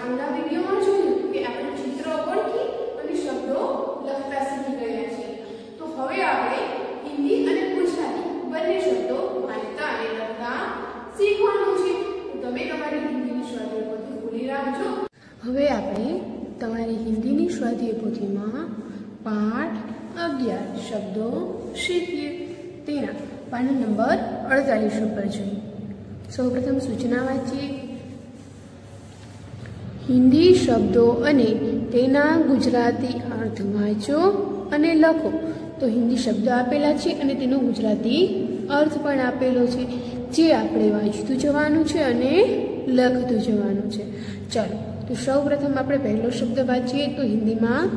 આગળના વિડીયોમાં જોયું કે આપણે ચિત્રો ઓળખી અને શબ્દો લખતા શીખી ગયા છીએ. તો હવે આપણે હિન્દી અને ગુજરાતી બંને શબ્દો વાંચતા અને લખતા શીખવાનું છે. તો તમે તમારી હિન્દીની સ્વાધ્યાય પોથી ખોલી રાખજો. હવે આપણે તમારી હિન્દીની સ્વાધ્યાય પોથીમાં પાઠ 11 શબ્દો શીખીએ. તેના પાના નંબર 48 ઉપર જોઈએ. સૌપ્રથમ સૂચના વાંચીએ. હિન્દી શબ્દો અને તેના ગુજરાતી અર્થ વાંચો અને લખો. તો હિન્દી શબ્દો આપેલા છે અને તેનો ગુજરાતી અર્થ પણ આપેલો છે, જે આપણે વાંચતું જવાનું છે અને લખતું જવાનું છે. ચાલો, તો સૌપ્રથમ આપણે પહેલો શબ્દ વાંચીએ. તો હિન્દીમાં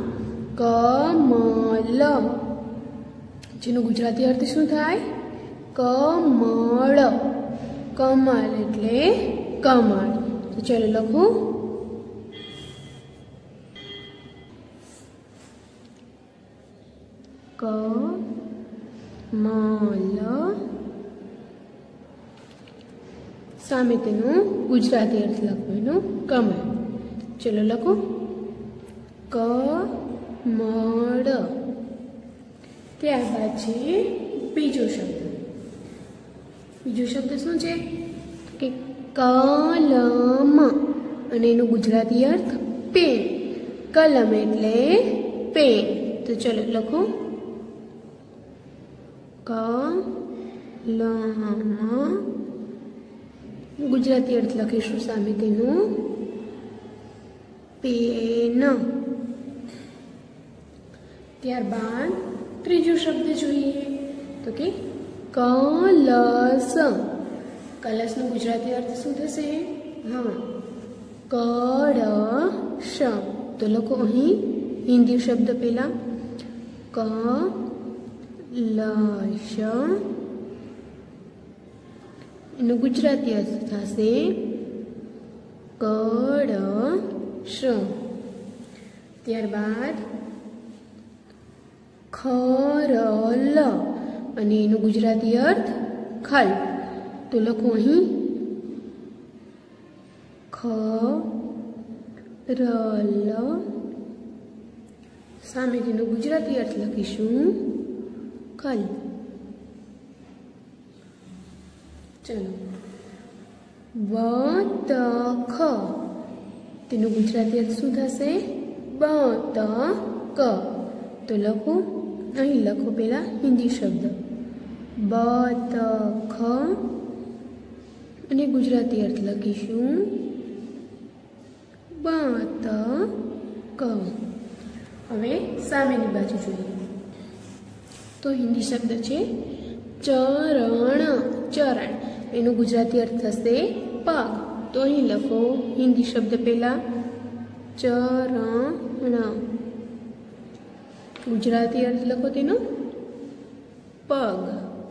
કમલ, જેનો ગુજરાતી અર્થ શું થાય? કમળ. કમલ એટલે કમળ. તો ચાલો લખું. કમલ. સામે તેનું ગુજરાતી અર્થ લખવાનું કમળ. ચલો લખો. કમળ. ત્યારબાદ છે બીજો શબ્દ. બીજો શબ્દ શું છે? કે કલમ, અને એનો ગુજરાતી અર્થ પેન. કલમ એટલે પેન. તો ચલો લખો. કલમ. ગુજરાતી અર્થ લખીશું સામે તેનું પેન. ત્યારબાદ ત્રીજો શબ્દ જોઈએ. તો કે કલશ. કલશનો ગુજરાતી અર્થ શું થશે? હા, કળશ. તો લખો અહીં હિન્દી શબ્દ પહેલા. કલશ. એનો ગુજરાતી અર્થ થશે કળશ. ત્યારબાદ ખરલ, અને એનો ગુજરાતી અર્થ ખલ. તો લખો અહીં ખરલ. સામે તેનો ગુજરાતી અર્થ લખીશું ખલ. ચલો. બતક. તેનો ગુજરાતી અર્થ શું થશે? બતક. તો લખો અહીં. લખો પેલા હિન્દી શબ્દ બતક, અને ગુજરાતી અર્થ લખીશું બતક. હવે સામેની બાજુ જોઈએ. તો હિન્દી શબ્દ છે ચરણ. ચરણ એનો ગુજરાતી અર્થ થશે પગ. તો અહીં લખો હિન્દી શબ્દ પહેલા ચરણ. ગુજરાતી અર્થ લખો તેનો પગ.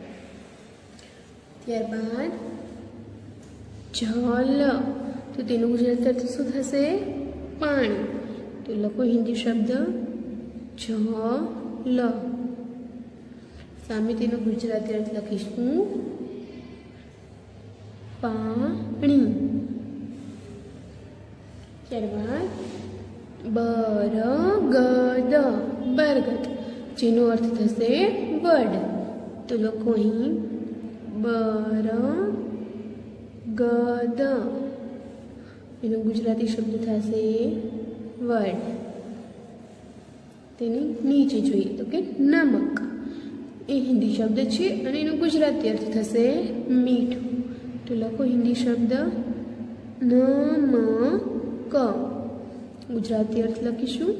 ત્યારબાદ જલ. તો તેનો ગુજરાતી અર્થ શું થશે? પાણી. તો લખો હિન્દી શબ્દ જલ. સામે તેનો ગુજરાતી અર્થ લખીશું પાણી. ત્યારબાદ બરગદ. બરગદ જેનો અર્થ થશે વડ. તો લખો અહીં બરગદ. એનો ગુજરાતી શબ્દ થશે વડ. તેની નીચે જોઈએ તો કે નમક. એ હિન્દી શબ્દ છે અને એનો ગુજરાતી અર્થ થશે મીઠું. તો લખો હિન્દી શબ્દ નમક. ગુજરાતી અર્થ લખીશું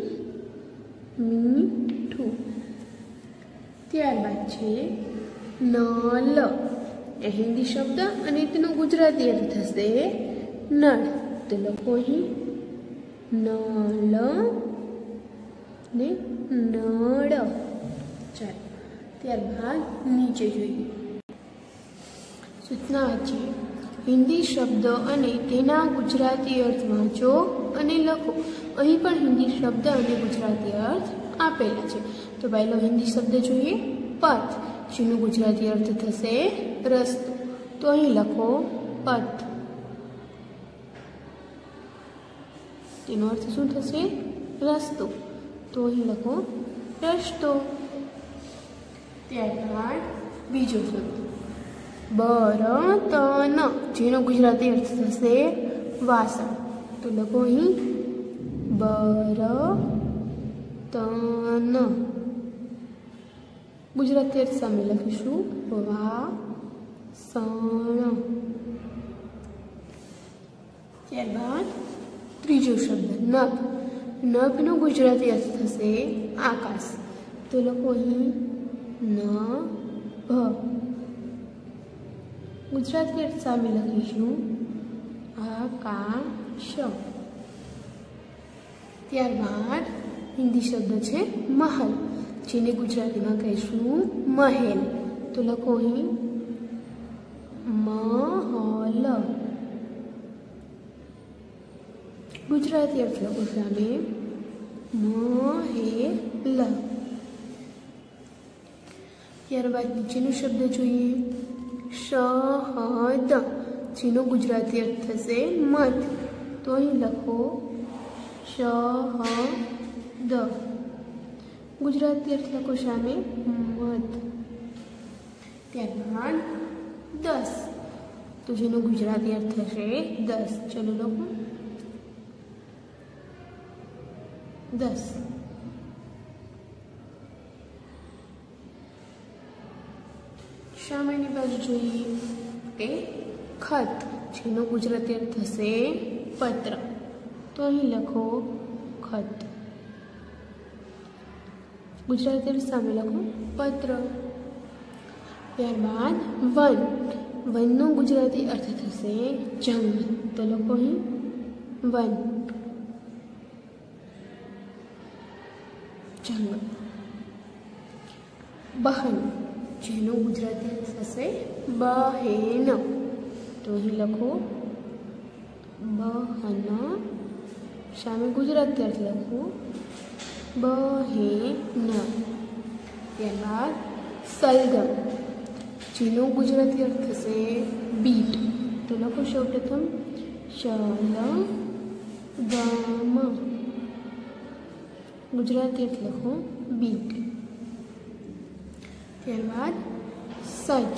મીઠું. ત્યારબાદ છે નલ. એ હિન્દી શબ્દ અને તેનો ગુજરાતી અર્થ થશે નળ. તો લખો અહીં નલ ને નળ. ચાલો, ત્યારબાદ નીચે જોઈએ. સૂચના વાંચીએ. હિન્દી શબ્દ અને તેના ગુજરાતી અર્થ વાંચો અને લખો. અહીં પણ હિન્દી શબ્દ અને ગુજરાતી અર્થ આપેલા છે. તો પહેલો હિન્દી શબ્દ જોઈએ પથ, જેનો ગુજરાતી અર્થ થશે રસ્તો. તો અહીં લખો પથ. તેનો અર્થ શું થશે? રસ્તો. તો અહીં લખો રસ્તો. ત્યારબાદ બીજો શબ્દ બરતન, જેનો ગુજરાતી અર્થ થશે વાસણ. તો લખો અહીં બરતન. ગુજરાતી અર્થ સામે લખીશું વાસણ. ત્યારબાદ ત્રીજો શબ્દ નભ. નભનો ગુજરાતી અર્થ થશે આકાશ. તો લખો અહીં નભ. ગુજરાતી અર્થ સામે લખીશું આકાશ. ત્યારબાદ હિન્દી શબ્દ છે મહલ, જેને ગુજરાતીમાં કહીશું મહેલ. તો લખો અહીં મહલ. ગુજરાતી અર્થ લખો સામે મહેલ. ત્યારબાદ નીચેનો શબ્દ જોઈએ શહદ, જેનો ગુજરાતી અર્થ થશે મધ. તો અહીં લખો શહદ. ગુજરાતી અર્થ લખો સામે મધ. ત્યારબાદ 10, તો જેનો ગુજરાતી અર્થ થશે 10. ચલો લખો 10. સામેની બાજુ જોઈએ કે ખત, જેનો ગુજરાતી અર્થ થશે પત્ર. તો અહીં લખો ખત. ગુજરાતી અર્થ સામે લખો પત્ર. ત્યારબાદ વન. વનનો ગુજરાતી અર્થ થશે જંગલ. તો લખો અહીં વન, જંગલ. બહન, જેનો ગુજરાતી અર્થ થશે બહેન. તો અહીં લખો બહન. સામે ગુજરાતી અર્થ લખો બહેન. ત્યારબાદ સલગમ, જેનો ગુજરાતી અર્થ થશે બીટ. તો લખો સૌપ્રથમ સલગમ. ગુજરાતી અર્થ લખો બીટ. ત્યારબાદ સચ,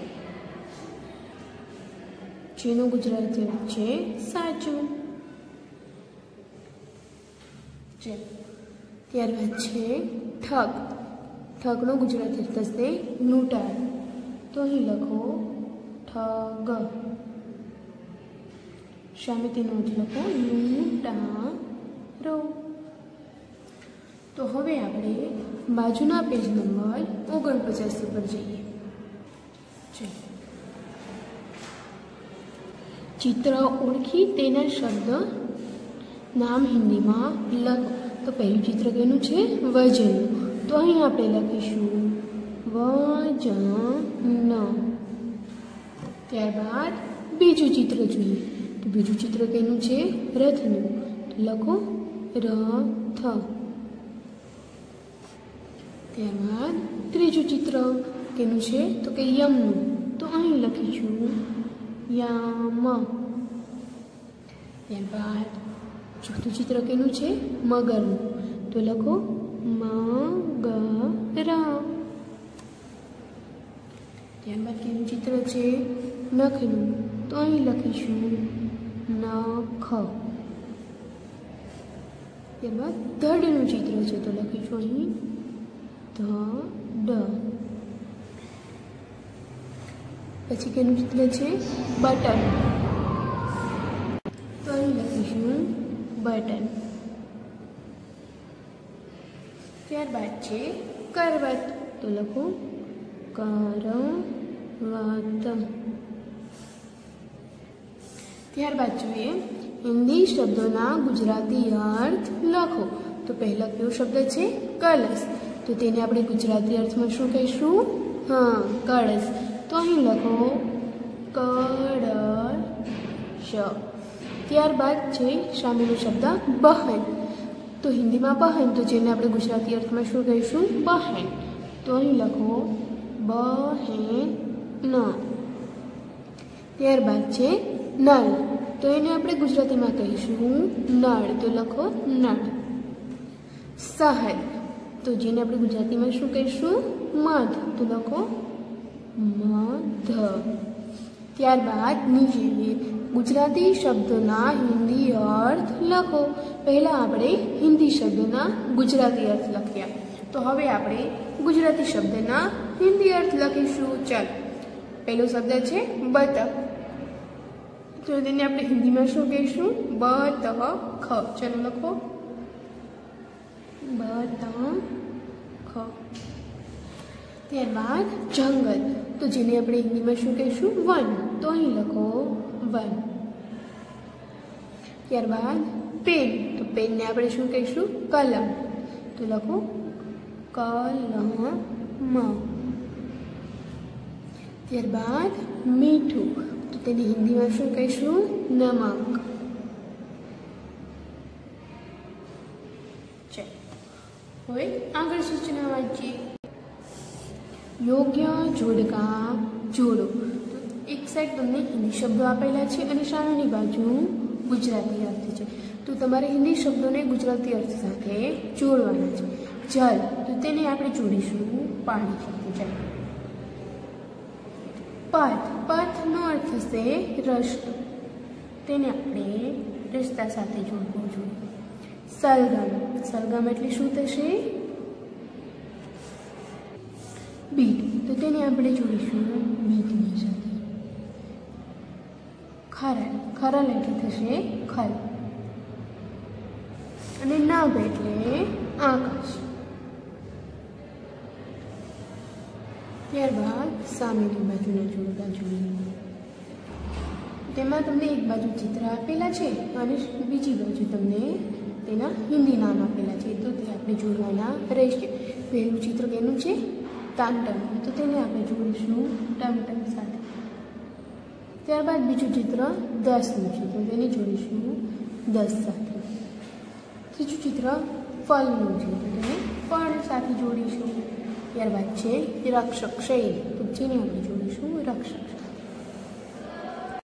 જેનો ગુજરાતી અર્થ છે સાચું. ત્યારબાદ છે ઠગ. ઠગનો ગુજરાતી અર્થ થશે લૂંટાર. તો અહીં લખો ઠગ. સામે તેનો અર્થ લખો લૂંટારો. તો હવે આપણે બાજુના પેજ નંબર 49 પર જઈએ. ચિત્ર ઓળખી તેના શબ્દ નામ હિન્દીમાં લખો. તો પહેલું ચિત્ર કેનું છે? વજન. તો અહીં આપણે લખીશું વજન. ત્યારબાદ બીજું ચિત્ર જોઈએ. તો બીજું ચિત્ર કેનું છે? રથનું. તો લખો રથ. ત્યારબાદ ત્રીજું ચિત્ર કેનું છે? તો કે યમનું. તો અહીં લખીશું યામ. ત્યારબાદ ચોથું ચિત્ર કેનું છે? મગરનું. તો લખો મગર. ત્યારબાદ કેનું ચિત્ર છે? નખનું. તો અહીં લખીશું નખ. ત્યારબાદ ધડનું ચિત્ર છે. તો લખીશું અહીં ધડ. પછી કેનું ચિત્ર છે? બટન. તો અહીં લખીશું બટન. ત્યારબાદ છે કરવત. તો લખો કરવત. ત્યારબાદ જોઈએ હિન્દી શબ્દોના ગુજરાતી અર્થ લખો. તો પહેલા કયો શબ્દ છે? કલશ. તો તેને આપણે ગુજરાતી અર્થમાં શું કહીશું? હા, કળશ. તો અહીં લખો કળશ. ત્યારબાદ છે સામેનો શબ્દ બહેન. તો હિન્દીમાં બહેન, તો જેને આપણે ગુજરાતી અર્થમાં શું કહીશું? બહેન. તો અહીં લખો બહેન. ત્યારબાદ છે નલ. तो એને આપણે ગુજરાતીમાં કહીશું નળ, તો લખો નળ. શહદ, તો જેને આપણે ગુજરાતીમાં શું કહીશું મધ, તો લખો મધ. ત્યારબાદ નીચે ગુજરાતી શબ્દોના હિન્દી અર્થ લખો. પહેલા આપણે હિન્દી શબ્દના ગુજરાતી અર્થ લખ્યા, તો હવે આપણે ગુજરાતી શબ્દના હિન્દી અર્થ લખીશું. ચાલ, પહેલો શબ્દ છે બતક, તો તેને આપણે હિન્દીમાં શું કહીશું બતખ. ચાલો લખો બતખ. ત્યારબાદ જંગલ, તો જેને આપણે હિન્દીમાં શું કહીશું વન, તો અહીં લખો વન. ત્યારબાદ પેન, તો પેનને આપણે શું કહીશું કલમ, તો લખો કલમ. ત્યારબાદ મીઠું, તો તેને હિન્દીમાં શું કહીશું નમક. હવે આગળ સૂચના વાંચીએ. યોગ્ય જોડકા જોડો, તો એક સાઈડ તમને હિન્દી શબ્દો આપેલા છે અને સામેની બાજુ ગુજરાતી અર્થ છે, તો તમારે હિન્દી શબ્દોને ગુજરાતી અર્થ સાથે જોડવાના છે. જલ, તો તેને આપણે જોડીશું પાણી સાથે. ચાલો. પથ, પથનો અર્થ થશે રસ્તો, તેને આપણે રસ્તા સાથે જોડવું જોઈએ. સલગમ, સલગમ એટલે શું થશે બીટ, તો તેને આપણે જોડીશું બીટની સાથે. ખરલ, ખરલ એટલે થશે ખલ. અને નભ એટલે આકાશ. ત્યારબાદ સામેની બાજુના જોડકા જોઈએ. તેમાં તમને એક બાજુ ચિત્ર આપેલા છે અને બીજી બાજુ તમને તેના હિન્દી નામ આપેલા છે, તો તે આપણે જોડવાના રહેશે. પહેલું ચિત્ર કેનું છે તાંટમ, તો તેને આપણે જોડીશું ટમટમ સાથે. ત્યારબાદ બીજું ચિત્ર 10નું છે, તો તેને જોડીશું 10 સાથે. ત્રીજું ચિત્ર ફળનું છે, તો તેને ફળ સાથે જોડીશું. ત્યારબાદ છે રક્ષક શૈલ, તો જેને આપણે જોડીશું રક્ષક.